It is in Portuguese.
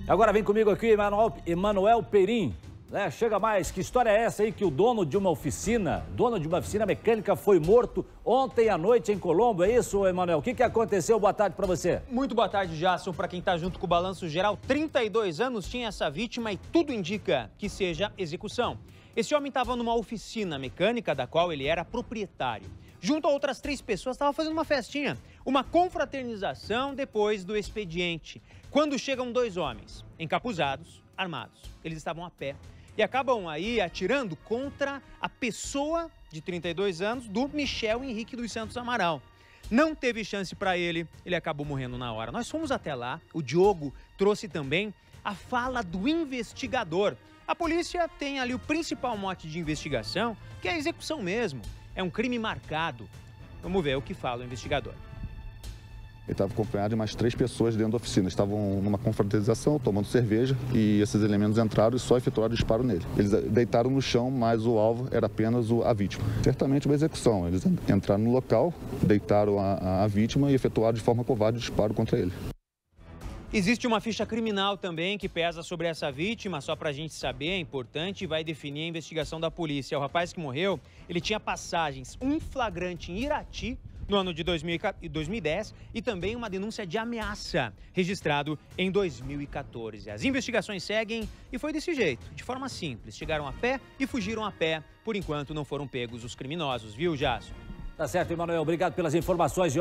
Agora vem comigo aqui, Emanuel Perim. Chega mais, que história é essa aí que o dono de uma oficina mecânica foi morto ontem à noite em Colombo? É isso, Emanuel? O que aconteceu? Boa tarde para você. Muito boa tarde, Jasson. Para quem está junto com o Balanço Geral, 32 anos tinha essa vítima e tudo indica que seja execução. Esse homem estava numa oficina mecânica da qual ele era proprietário. Junto a outras 3 pessoas, estava fazendo uma festinha, uma confraternização depois do expediente. Quando chegam 2 homens, encapuzados, armados. Eles estavam a pé e acabam aí atirando contra a pessoa de 32 anos do Michel Henrique dos Santos Amaral. Não teve chance para ele, ele acabou morrendo na hora. Nós fomos até lá, o Diogo trouxe também a fala do investigador. A polícia tem ali o principal mote de investigação, que é a execução mesmo. É um crime marcado. Vamos ver o que fala o investigador. Ele estava acompanhado de mais 3 pessoas dentro da oficina. Estavam numa confraternização, tomando cerveja, e esses elementos entraram e só efetuaram o disparo nele. Eles deitaram no chão, mas o alvo era apenas a vítima. Certamente uma execução. Eles entraram no local, deitaram a vítima e efetuaram de forma covarde o disparo contra ele. Existe uma ficha criminal também que pesa sobre essa vítima, só para a gente saber, é importante e vai definir a investigação da polícia. O rapaz que morreu, ele tinha passagens, um flagrante em Irati, no ano de 2010, e também uma denúncia de ameaça, registrado em 2014. As investigações seguem e foi desse jeito, de forma simples. Chegaram a pé e fugiram a pé. Por enquanto, não foram pegos os criminosos, viu, Jássio? Tá certo, Emanuel. Obrigado pelas informações.